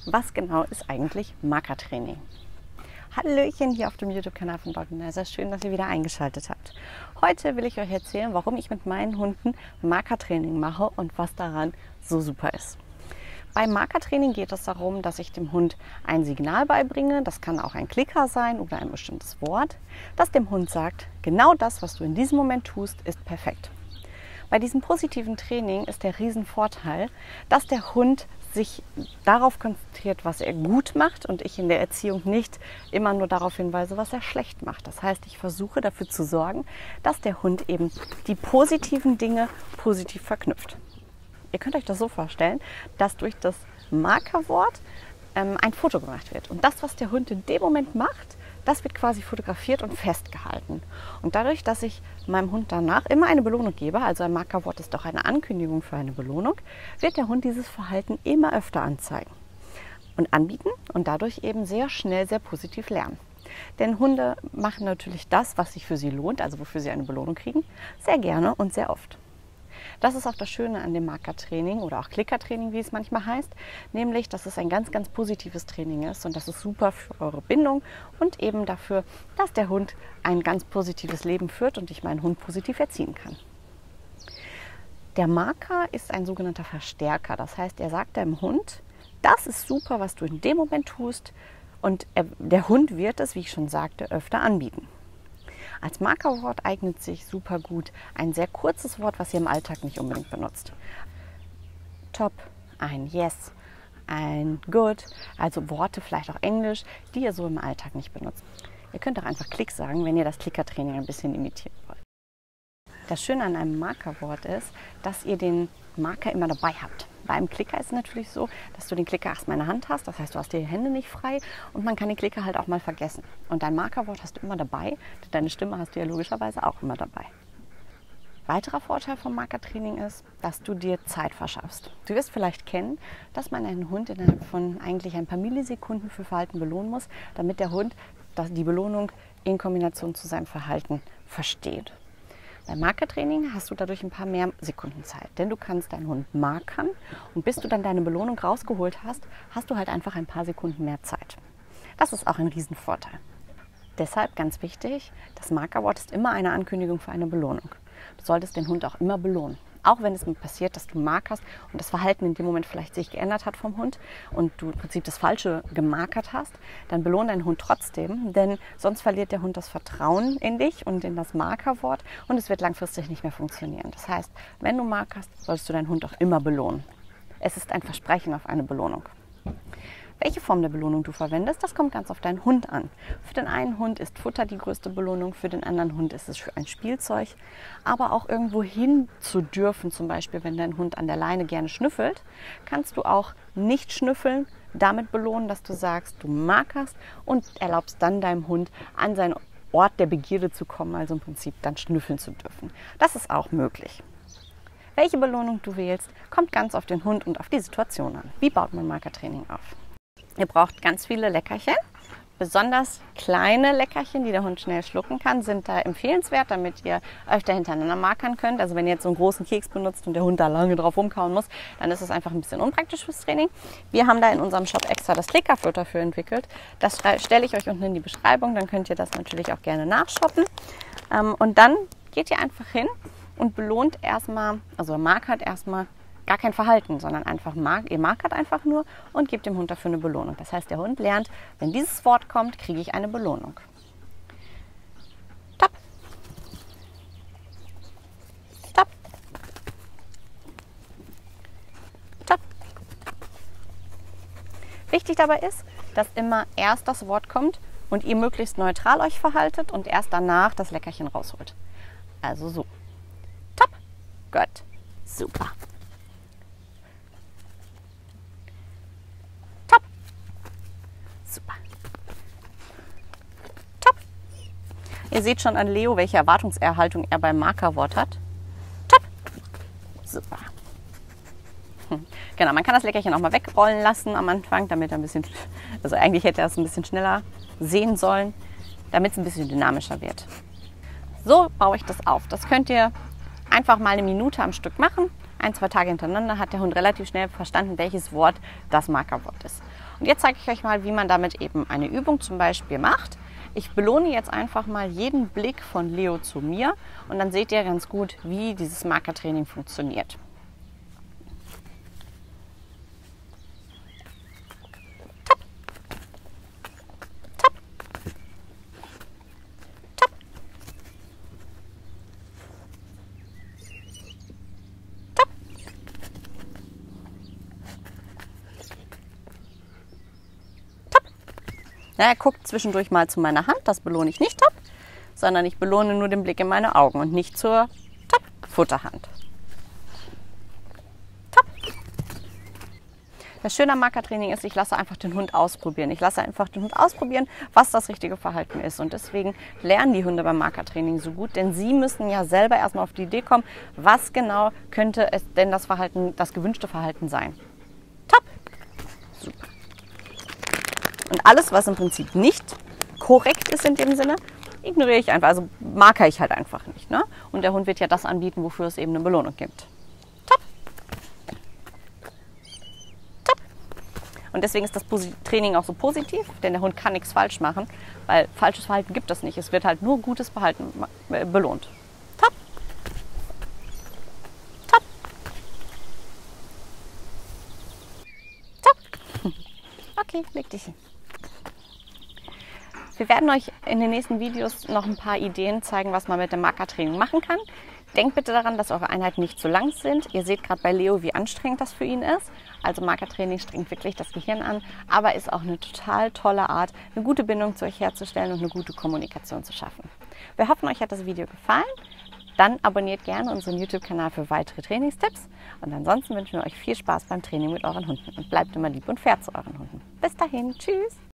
Was genau ist eigentlich Markertraining? Hallöchen hier auf dem YouTube-Kanal von Dogmanizer. Schön, dass ihr wieder eingeschaltet habt. Heute will ich euch erzählen, warum ich mit meinen Hunden Markertraining mache und was daran so super ist. Beim Markertraining geht es darum, dass ich dem Hund ein Signal beibringe, das kann auch ein Klicker sein oder ein bestimmtes Wort, das dem Hund sagt, genau das, was du in diesem Moment tust, ist perfekt. Bei diesem positiven Training ist der Riesenvorteil, dass der Hund sich darauf konzentriert, was er gut macht und ich in der Erziehung nicht immer nur darauf hinweise, was er schlecht macht. Das heißt, ich versuche dafür zu sorgen, dass der Hund eben die positiven Dinge positiv verknüpft. Ihr könnt euch das so vorstellen, dass durch das Markerwort ein Foto gemacht wird. Und das, was der Hund in dem Moment macht, das wird quasi fotografiert und festgehalten. Und dadurch, dass ich meinem Hund danach immer eine Belohnung gebe, also ein Markerwort ist doch eine Ankündigung für eine Belohnung, wird der Hund dieses Verhalten immer öfter anzeigen und anbieten und dadurch eben sehr schnell sehr positiv lernen. Denn Hunde machen natürlich das, was sich für sie lohnt, also wofür sie eine Belohnung kriegen, sehr gerne und sehr oft. Das ist auch das Schöne an dem Markertraining oder auch Klickertraining, wie es manchmal heißt, nämlich, dass es ein ganz, ganz positives Training ist und das ist super für eure Bindung und eben dafür, dass der Hund ein ganz positives Leben führt und ich meinen Hund positiv erziehen kann. Der Marker ist ein sogenannter Verstärker, das heißt, er sagt deinem Hund, das ist super, was du in dem Moment tust und der Hund wird es, wie ich schon sagte, öfter anbieten. Als Markerwort eignet sich super gut ein sehr kurzes Wort, was ihr im Alltag nicht unbedingt benutzt. Top, ein Yes, ein Good, also Worte, vielleicht auch Englisch, die ihr so im Alltag nicht benutzt. Ihr könnt auch einfach Klick sagen, wenn ihr das Klickertraining ein bisschen imitieren wollt. Das Schöne an einem Markerwort ist, dass ihr den Marker immer dabei habt. Bei einem Klicker ist es natürlich so, dass du den Klicker erstmal in der Hand hast, das heißt, du hast die Hände nicht frei und man kann den Klicker halt auch mal vergessen. Und dein Markerwort hast du immer dabei, deine Stimme hast du ja logischerweise auch immer dabei. Weiterer Vorteil vom Markertraining ist, dass du dir Zeit verschaffst. Du wirst vielleicht kennen, dass man einen Hund innerhalb von eigentlich ein paar Millisekunden für Verhalten belohnen muss, damit der Hund die Belohnung in Kombination zu seinem Verhalten versteht. Beim Markertraining hast du dadurch ein paar mehr Sekunden Zeit, denn du kannst deinen Hund markern und bis du dann deine Belohnung rausgeholt hast, hast du halt einfach ein paar Sekunden mehr Zeit. Das ist auch ein Riesenvorteil. Deshalb ganz wichtig, das Markerwort ist immer eine Ankündigung für eine Belohnung. Du solltest den Hund auch immer belohnen. Auch wenn es passiert, dass du markerst und das Verhalten in dem Moment vielleicht sich geändert hat vom Hund und du im Prinzip das Falsche gemarkert hast, dann belohne deinen Hund trotzdem, denn sonst verliert der Hund das Vertrauen in dich und in das Markerwort und es wird langfristig nicht mehr funktionieren. Das heißt, wenn du markerst, solltest du deinen Hund auch immer belohnen. Es ist ein Versprechen auf eine Belohnung. Welche Form der Belohnung du verwendest, das kommt ganz auf deinen Hund an. Für den einen Hund ist Futter die größte Belohnung, für den anderen Hund ist es ein Spielzeug. Aber auch irgendwo hin zu dürfen, zum Beispiel wenn dein Hund an der Leine gerne schnüffelt, kannst du auch nicht schnüffeln, damit belohnen, dass du sagst, du markerst und erlaubst dann deinem Hund an seinen Ort der Begierde zu kommen, also im Prinzip dann schnüffeln zu dürfen. Das ist auch möglich. Welche Belohnung du wählst, kommt ganz auf den Hund und auf die Situation an. Wie baut man Markertraining auf? Ihr braucht ganz viele Leckerchen. Besonders kleine Leckerchen, die der Hund schnell schlucken kann, sind da empfehlenswert, damit ihr öfter hintereinander markern könnt. Also wenn ihr jetzt so einen großen Keks benutzt und der Hund da lange drauf rumkauen muss, dann ist es einfach ein bisschen unpraktisch fürs Training. Wir haben da in unserem Shop extra das Klickerfutter für entwickelt. Das stelle ich euch unten in die Beschreibung, dann könnt ihr das natürlich auch gerne nachshoppen. Und dann geht ihr einfach hin und belohnt erstmal, also markert erstmal gar kein Verhalten, sondern einfach ihr markert einfach nur und gebt dem Hund dafür eine Belohnung. Das heißt, der Hund lernt, wenn dieses Wort kommt, kriege ich eine Belohnung. Top. Top. Top. Wichtig dabei ist, dass immer erst das Wort kommt und ihr möglichst neutral euch verhaltet und erst danach das Leckerchen rausholt. Also so. Top. Gut. Super. Super. Top. Ihr seht schon an Leo, welche Erwartungserhaltung er beim Markerwort hat. Top. Super. Genau, man kann das Leckerchen auch mal wegrollen lassen am Anfang, damit er ein bisschen, also eigentlich hätte er es ein bisschen schneller sehen sollen, damit es ein bisschen dynamischer wird. So baue ich das auf. Das könnt ihr einfach mal eine Minute am Stück machen. 1, 2 Tage hintereinander hat der Hund relativ schnell verstanden, welches Wort das Markerwort ist. Und jetzt zeige ich euch mal, wie man damit eben eine Übung zum Beispiel macht. Ich belohne jetzt einfach mal jeden Blick von Leo zu mir und dann seht ihr ganz gut, wie dieses Markertraining funktioniert. Tap. Tap. Tap. Tap. Ja, er guckt zwischendurch mal zu meiner Hand, das belohne ich nicht, Tap, sondern ich belohne nur den Blick in meine Augen und nicht zur Tap, Futterhand. Tap. Das Schöne am Markertraining ist, ich lasse einfach den Hund ausprobieren. Ich lasse einfach den Hund ausprobieren, was das richtige Verhalten ist. Und deswegen lernen die Hunde beim Markertraining so gut, denn sie müssen ja selber erstmal auf die Idee kommen, was genau könnte es denn das gewünschte Verhalten sein. Tap. Super. Und alles, was im Prinzip nicht korrekt ist in dem Sinne, ignoriere ich einfach. Also marker ich halt einfach nicht. Ne? Und der Hund wird ja das anbieten, wofür es eben eine Belohnung gibt. Tap. Tap. Und deswegen ist das Training auch so positiv, denn der Hund kann nichts falsch machen, weil falsches Verhalten gibt es nicht. Es wird halt nur gutes Verhalten belohnt. Tap. Tap. Tap. Okay, leg dich hin. Wir werden euch in den nächsten Videos noch ein paar Ideen zeigen, was man mit dem Markertraining machen kann. Denkt bitte daran, dass eure Einheiten nicht zu lang sind. Ihr seht gerade bei Leo, wie anstrengend das für ihn ist. Also Markertraining strengt wirklich das Gehirn an, aber ist auch eine total tolle Art, eine gute Bindung zu euch herzustellen und eine gute Kommunikation zu schaffen. Wir hoffen, euch hat das Video gefallen. Dann abonniert gerne unseren YouTube-Kanal für weitere Trainingstipps. Und ansonsten wünschen wir euch viel Spaß beim Training mit euren Hunden. Und bleibt immer lieb und fair zu euren Hunden. Bis dahin, tschüss!